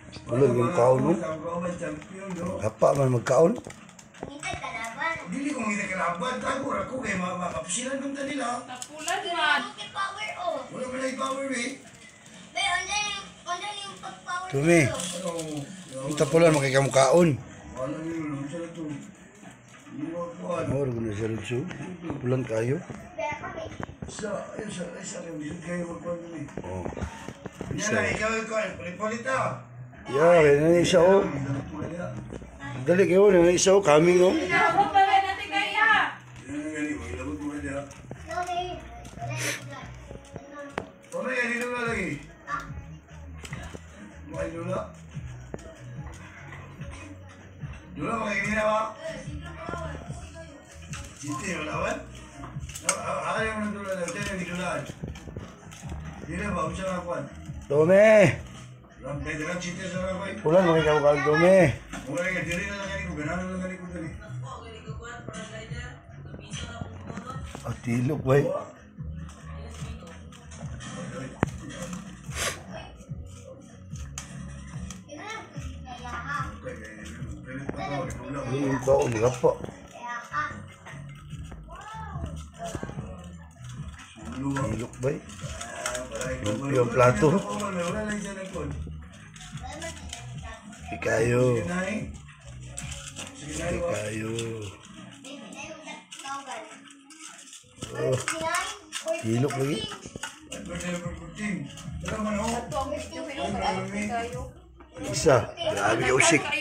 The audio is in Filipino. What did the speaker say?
Ulan yung kaon no. Hapa man magkaon. Dili ko ngita kalaban, tago ra ko kay makapusilan kung nila. Tapulan man. Power oh. Wala pa na power eh. Be, onda yung pag-power. Tumi. Ang tapulan makikamukaon. Wala yun, sa ito. Iwa ko ano. Ano rin na siya rin siya. Pulan kayo. Be, kami. Isa lang, hindi kayo magpapalito eh. Oh. Yan na, ikaw, palit-palit ah. Yeah, kaya na isa oh. Dali kayo na isa oh. Coming oh. Pinabot ba rin natin kaya? Yan na gani, ilabot mo ka dyan. Okay. Pamay, yan dito na lagi. Makay dula. Dula, makikina ba? Siti, wala ba? Ayaw mo ng dula na, ito yung dulaan. Hindi na ba, usa na kuwan. Tumi. Rampay, dalang siti sa rampay. Pulan makikamukaon Tumi. Wala nga, diri na lang gani ko, ganaan na lang gani ko dali. Ah, tilok bay. Ini yung kaon gapa. Tilok bay. Yung plato. Ikayo. Ikayo. Oh, tilok lagi. Isa. Grabe yung usik.